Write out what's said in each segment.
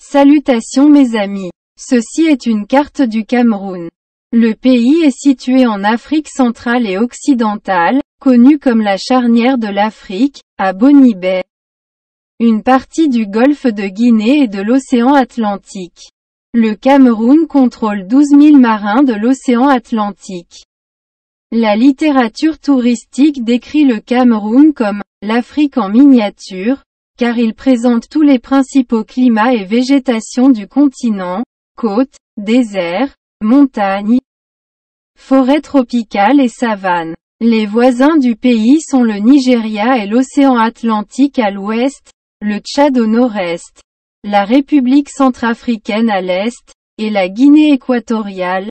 Salutations mes amis. Ceci est une carte du Cameroun. Le pays est situé en Afrique centrale et occidentale, connu comme la charnière de l'Afrique, à Bonny Bay. Une partie du golfe de Guinée et de l'océan Atlantique. Le Cameroun contrôle 12 000 marins de l'océan Atlantique. La littérature touristique décrit le Cameroun comme « l'Afrique en miniature », car il présente tous les principaux climats et végétations du continent, côtes, déserts, montagnes, forêts tropicales et savanes. Les voisins du pays sont le Nigeria et l'océan Atlantique à l'ouest, le Tchad au nord-est, la République centrafricaine à l'est, et la Guinée équatoriale,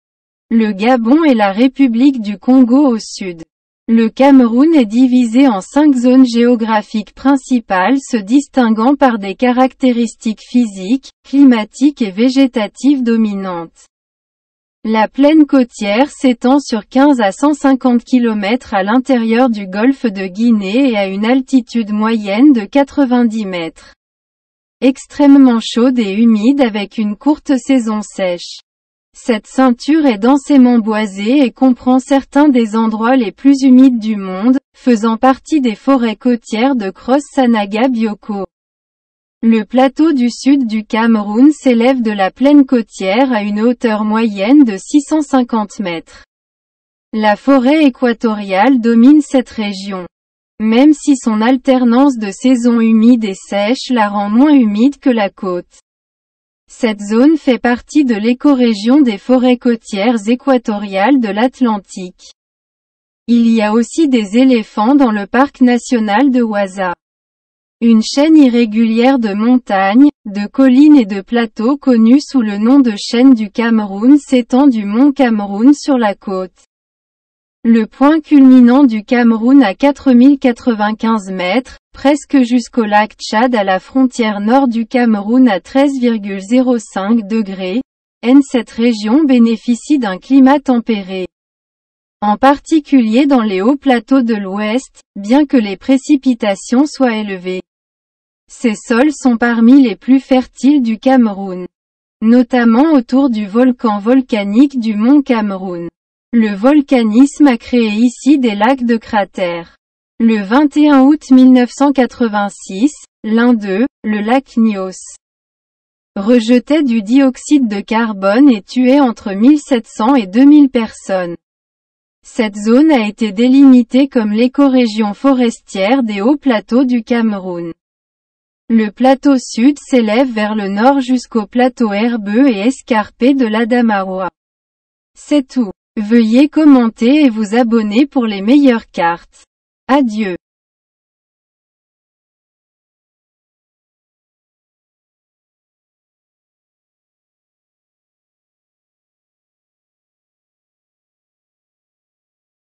le Gabon et la République du Congo au sud. Le Cameroun est divisé en 5 zones géographiques principales se distinguant par des caractéristiques physiques, climatiques et végétatives dominantes. La plaine côtière s'étend sur 15 à 150 km à l'intérieur du golfe de Guinée et à une altitude moyenne de 90 mètres. Extrêmement chaude et humide avec une courte saison sèche. Cette ceinture est densément boisée et comprend certains des endroits les plus humides du monde, faisant partie des forêts côtières de Cross-Sanaga-Bioko. Le plateau du sud du Cameroun s'élève de la plaine côtière à une hauteur moyenne de 650 mètres. La forêt équatoriale domine cette région. Même si son alternance de saisons humides et sèches la rend moins humide que la côte. Cette zone fait partie de l'écorégion des forêts côtières équatoriales de l'Atlantique. Il y a aussi des éléphants dans le parc national de Ouaza. Une chaîne irrégulière de montagnes, de collines et de plateaux connus sous le nom de chaîne du Cameroun s'étend du mont Cameroun sur la côte. Le point culminant du Cameroun à 4095 mètres, presque jusqu'au lac Tchad à la frontière nord du Cameroun à 13,05 degrés, cette région bénéficie d'un climat tempéré. En particulier dans les hauts plateaux de l'ouest, bien que les précipitations soient élevées. Ces sols sont parmi les plus fertiles du Cameroun. Notamment autour du volcan volcanique du mont Cameroun. Le volcanisme a créé ici des lacs de cratères. Le 21 août 1986, l'un d'eux, le lac Nyos, rejetait du dioxyde de carbone et tuait entre 1700 et 2000 personnes. Cette zone a été délimitée comme l'écorégion forestière des hauts plateaux du Cameroun. Le plateau sud s'élève vers le nord jusqu'au plateau herbeux et escarpé de l'Adamawa. C'est tout. Veuillez commenter et vous abonner pour les meilleures cartes. Adieu.